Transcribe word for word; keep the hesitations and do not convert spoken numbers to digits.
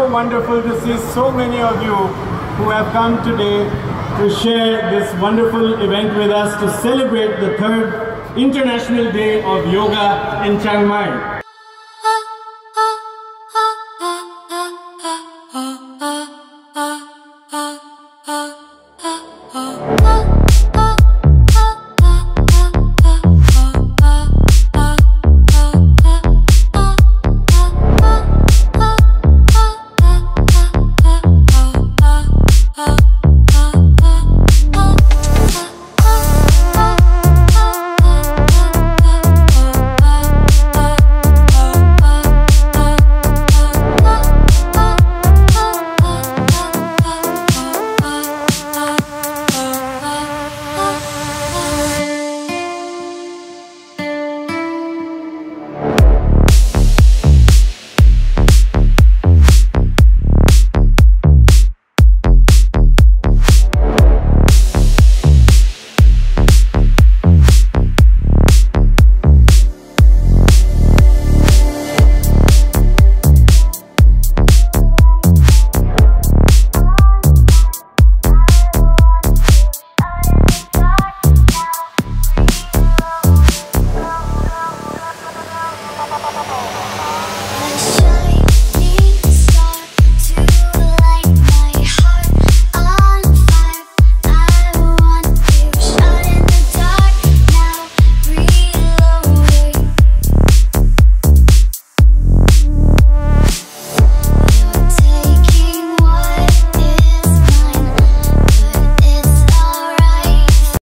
so wonderful to see so many of you who have come today to share this wonderful event with us to celebrate the third International Day of Yoga in Chiang Mai.